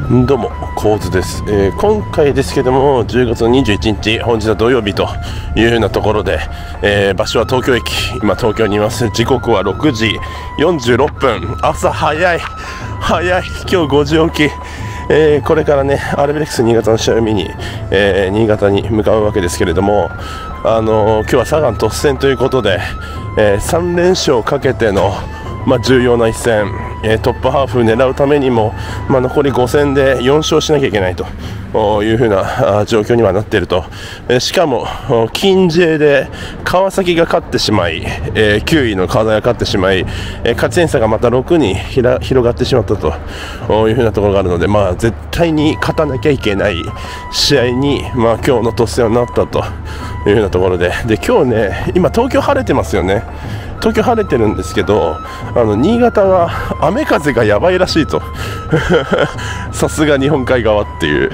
どうも、構図です。今回ですけども、10月21日、本日は土曜日というようなところで、場所は東京駅、今東京にいます。時刻は6時46分、朝早い、今日5時起き、これからね、アルビレックス新潟の試合を見に、新潟に向かうわけですけれども、今日はサガン突戦ということで、3連勝をかけての重要な一戦、トップハーフ狙うためにも、残り5戦で4勝しなきゃいけないというふうな状況にはなっていると。しかも近 J で川崎が勝ってしまい、9位の川崎が勝ってしまい、勝ち点差がまた6に広がってしまったというふうなところがあるので、絶対に勝たなきゃいけない試合に、今日の突戦になったというふうなところで、今日ね、今東京晴れてますよね。東京晴れてるんですけど、新潟は雨風がやばいらしいとさすが日本海側っていう、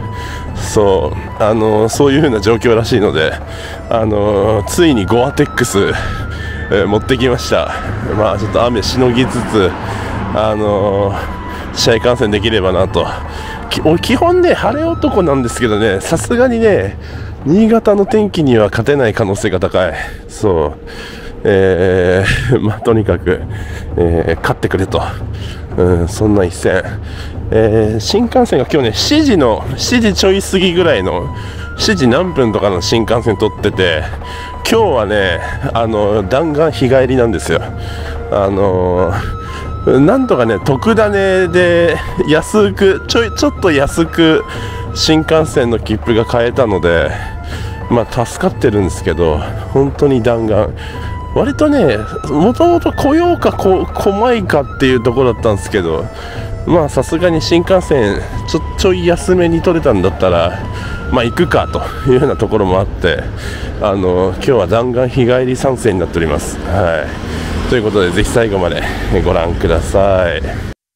そういう風な状況らしいので、ついにゴアテックス、持ってきました。ちょっと雨しのぎつつ、試合観戦できればなと。基本ね、晴れ男なんですけどね、さすがにね、新潟の天気には勝てない可能性が高い。とにかく、勝ってくれと、そんな一戦、新幹線が今日ね7時ちょい過ぎぐらいの7時何分とかの新幹線取ってて、今日はね弾丸日帰りなんですよ。なんとかね特ダネで安くちょっと安く新幹線の切符が買えたので、助かってるんですけど、本当に弾丸。割とね、もともと来ようか来まいかっていうところだったんですけど、さすがに新幹線ちょい安めに取れたんだったら、行くかというようなところもあって、今日は弾丸日帰り参戦になっております。ということで、ぜひ最後までご覧ください。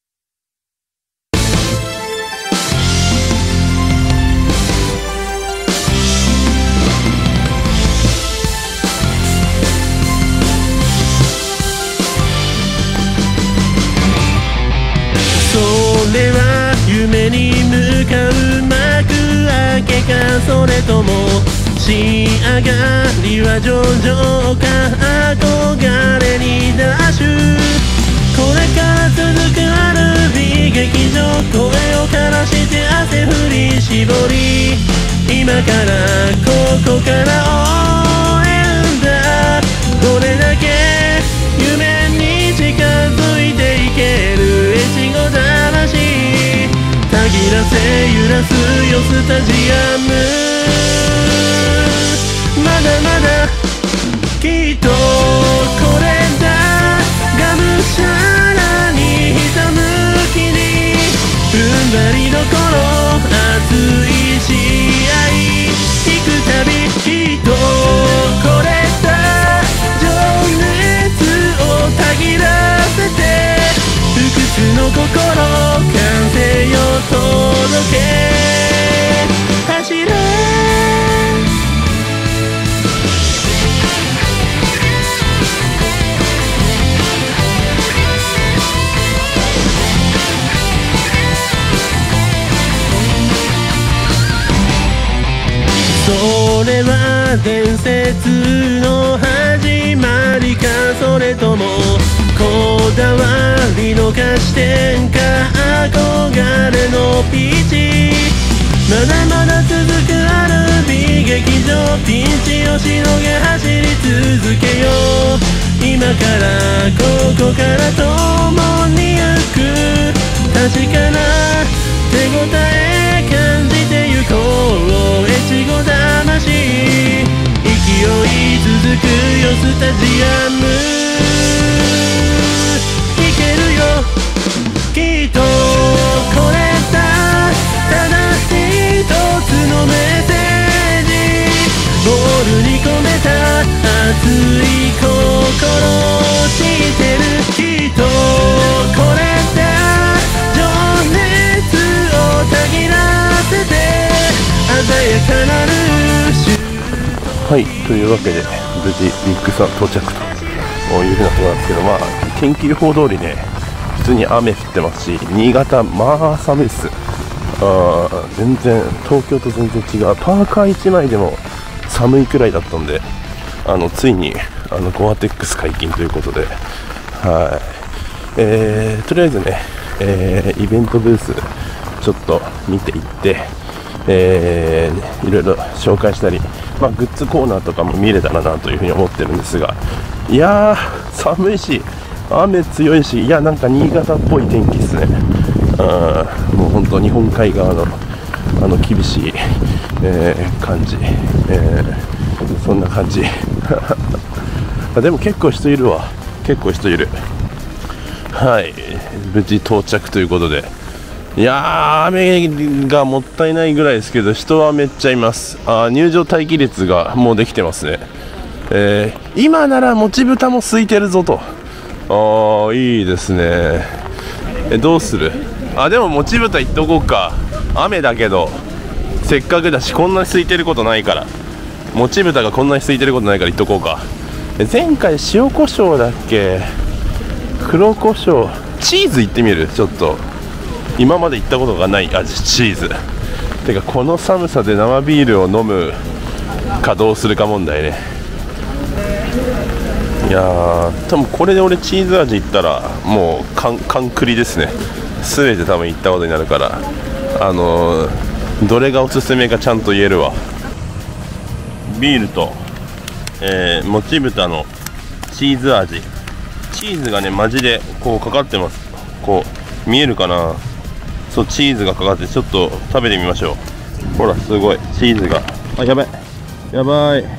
それは夢に向かう幕開けか、それとも仕上がりは上々か、憧れにダッシュ。これから続くアルビ劇場、声を枯らして汗振り絞り、今からここから応援だ。どれだけ夢に近づいていける越後魂、たぎらせ揺らすよスタジアム。まだまだきっとこれだ、がむしゃらにひたむきに踏ん張りどころ、熱い試合行くたびきっとこれだ、情熱をたぎらせて不屈の心、完成よ届け走れ。それは伝説の始まりか、それともこだわりの勝ち点か、憧れのピッチ。まだまだ続くアルビ劇場、ピンチをしのげ走り続けよう。今からここから共に行く、確かな手応え感じてゆこう越後魂、勢い続くよスタジアム。いけるよきっとこれだ、ただ一つのメッセージ、ボールに込めた熱い心知ってる、きっとこれだ、情熱をたぎらせて鮮やかなるシュート。 というわけで無事ビッグサン到着というふうなところなんですけど、天気予報通りね、普通に雨降ってますし、新潟寒いっす。 全然東京と全然違う。パーカー1枚でも寒いくらいだったんで、ついにゴアテックス解禁ということで、はい、とりあえずね、イベントブースちょっと見ていって、いろいろ紹介したり、グッズコーナーとかも見れたらなというふうに思ってるんですが、いやー寒いし雨強いし、いやなんか新潟っぽい天気ですね。もう本当日本海側の厳しい、感じ、そんな感じでも結構人いるわ、結構人いる。はい、無事到着ということで、いやー雨がもったいないぐらいですけど人はめっちゃいます。入場待機列がもうできてますね。今ならもち豚も空いてるぞと。いいですね。どうする？でももち豚行っとこうか。雨だけどせっかくだし、こんなに空いてることないから、もち豚がこんなに空いてることないから行っとこうか。前回塩コショウだっけ、黒コショウ、チーズ行ってみる。ちょっと今まで行ったことがない味、チーズ。てかこの寒さで生ビールを飲むかどうするか問題ね。いやー多分これで俺チーズ味いったらもう完クリですね。全て多分行ったことになるから、どれがおすすめかちゃんと言えるわ。ビールと、もち豚のチーズ味、チーズがねマジでこうかかってます。こう見えるかな。そう、チーズがかかって、ちょっと食べてみましょう。ほらすごいチーズが、やばいやばい。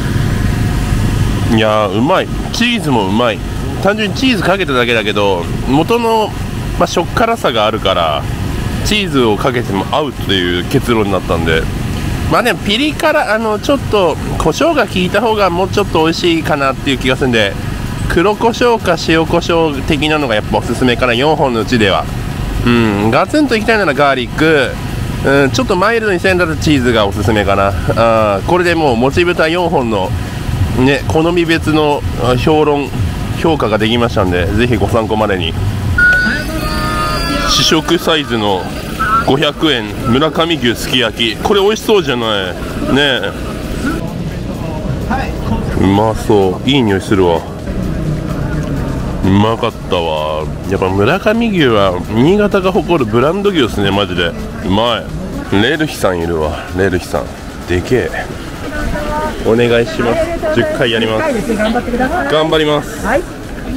いやーうまい、チーズもうまい。単純にチーズかけただけだけど元の、しょっからさがあるからチーズをかけても合うという結論になったんで、でもピリ辛、ちょっと胡椒が効いた方がもうちょっと美味しいかなっていう気がするんで、黒胡椒か塩胡椒的なのがやっぱおすすめかな、4本のうちでは。ガツンといきたいならガーリック、ちょっとマイルドにしたいんだったらチーズがおすすめかな。これでもうもち豚4本のね、好み別の評価ができましたんで、ぜひご参考までに。試食サイズの500円村上牛すき焼き、これ美味しそうじゃないね。うまそう、いい匂いするわ。うまかったわ。やっぱ村上牛は新潟が誇るブランド牛ですね、マジでうまい。レルヒさんいるわ、レルヒさんでけえ。お願いします。10回やります。頑張ります。はい、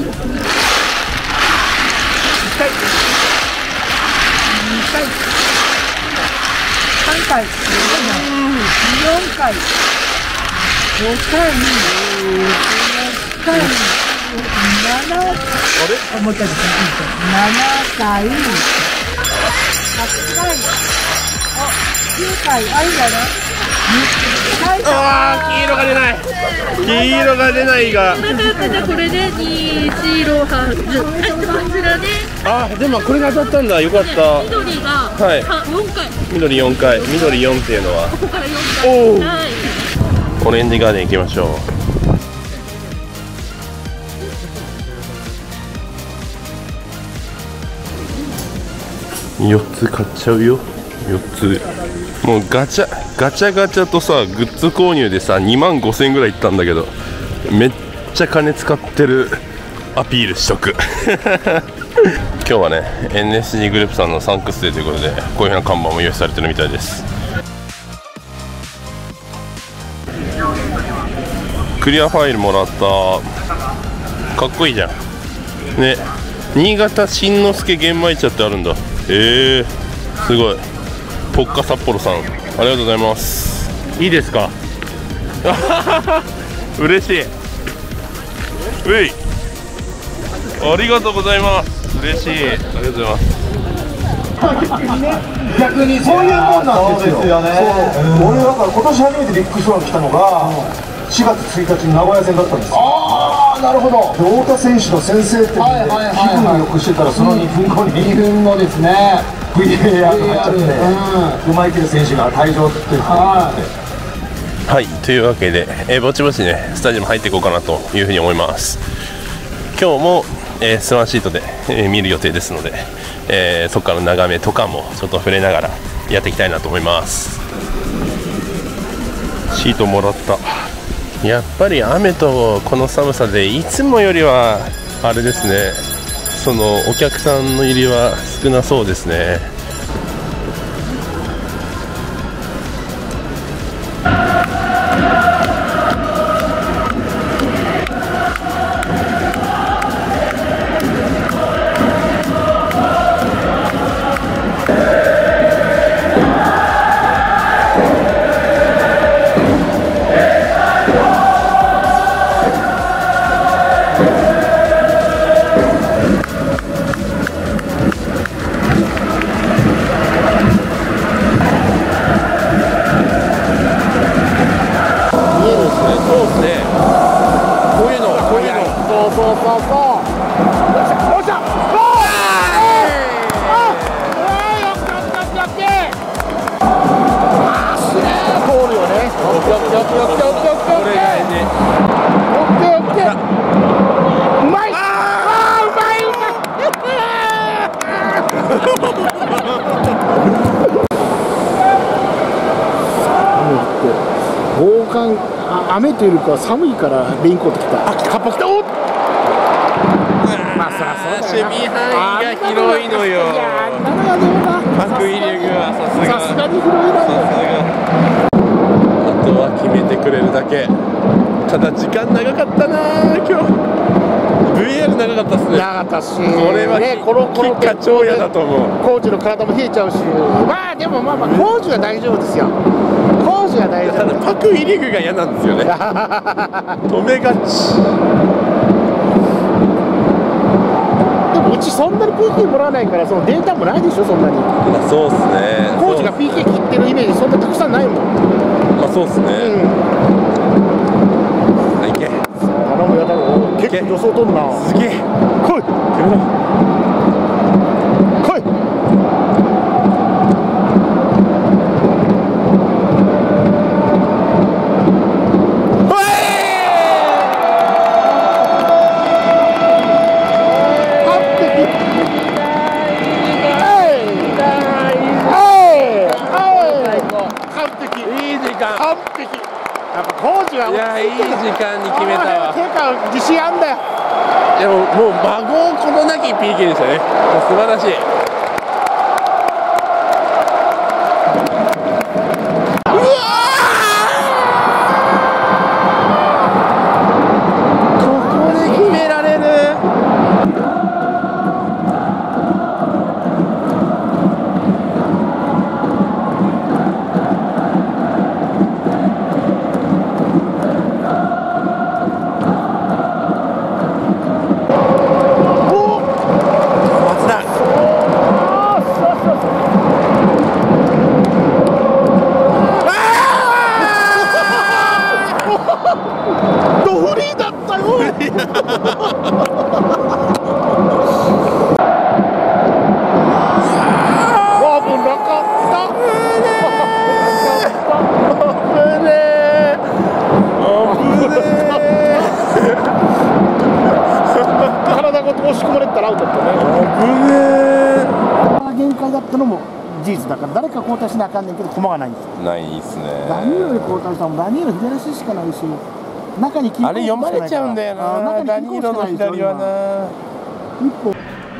3回、4回、5回、6回、7回、もう一回ですね、7回、8回、9回、いいんじゃない？ 黄色が出ない。黄色が出ないが。 じゃこれで2、4、6、8、こちらで。 でもこれが当たったんだ。よかった。 緑が4回。緑 4回。緑4っていうのは。 ここから4回。はい。 オレンジガーデン行きましょう。4つ買っちゃうよ。4つ。もうガチャとさ、グッズ購入でさ2万5000円ぐらいいったんだけど、めっちゃ金使ってるアピールしとく今日はね NSG グループさんのサンクスデーということで、こういうような看板も用意されてるみたいです。クリアファイルもらった。かっこいいじゃんね。新潟新之助玄米茶ってあるんだ。すごい。ポッカ札幌さん、ありがとうございます。いいですか嬉しい。ありがとうございます。嬉しい。ありがとうございます。 逆にそういうもんなんですよ。そうですよね。俺だから今年初めてビッグスワン来たのが4月1日の名古屋戦だったんですよ。なるほど。太田選手の先制点で気分よくしてたら、その2分後ですね、VAR が入っちゃって、馬池選手が退場っていう。 はい、というわけで、ぼちぼちねスタジアム入っていこうかなというふうに思います。今日も、スワンシートで、見る予定ですので、そこからの眺めとかもちょっと触れながらやっていきたいなと思います。シートもらった。やっぱり雨とこの寒さでいつもよりはあれですね、そのお客さんの入りは少なそうですね。 雨というか寒いからレインコート着た。あ、カッパ着た。おっ。まあそらそうだよな。守備範囲が広いのよ。いや、なんだろうな。パクイリグはさすがに広いな。 あとは決めてくれるだけ。ただ時間長かったな今日。VAR 長かったっすね。 長かったし。 これはキッカ超嫌だと思う。 コーチの体も冷えちゃうし。まあでもまあコーチは大丈夫ですよ。コーチは大丈夫。 ただパクイリグが嫌なんですよね。止めがち。 でもうちそんなに PK もらわないからそのデータもないでしょそんなに。 まあそうっすね。 コーチが PK 切ってるイメージそんなたくさんないもん。 まあそうっすね。いけ。 頼むよ頼む。結構予想取るな。 すげえ。来い。 来い。 いやいい時間に決めたわ。 てか自信あんだよ。 でももう孫をこのなき PK でしたね。素晴らしい。うわここで決められる。 限界だったのも事実だから誰か交代しなあかんねんけど駒がないんです。 ないっすね。 ダニエルで交代したもダニエル左足しかないし中にあれ読まれちゃうんだよな。ダニエルの左はな。一歩。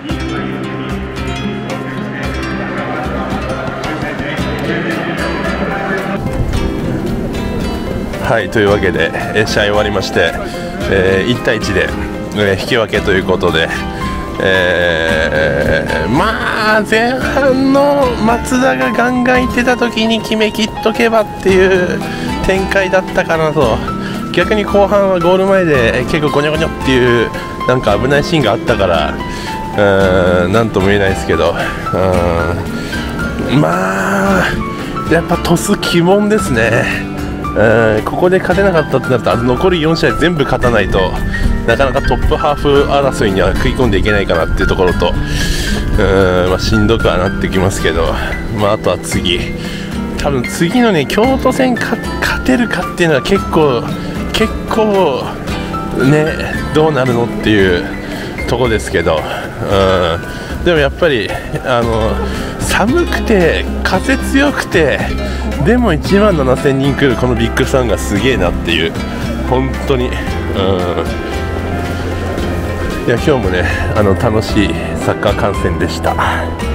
はいというわけで試合終わりまして、1対1で、引き分けということで。まあ前半の松田がガンガンいってた時に決めきっとけばっていう展開だったかなと。逆に後半はゴール前で結構ゴニョゴニョっていうなんか危ないシーンがあったからなんとも言えないですけど、まあやっぱ鳥栖鬼門ですね。ここで勝てなかったってなると残り4試合全部勝たないとなかなかトップハーフ争いには食い込んでいけないかなっていうところとまあ、しんどくはなってきますけど、まあ、あとは多分次のね京都戦勝てるかっていうのは結構ねどうなるのっていうとこですけど、でもやっぱり3 寒くて風強くてでも1万7000人来るこのビッグサンがすげえなっていう、本当に、いや今日もね楽しいサッカー観戦でした。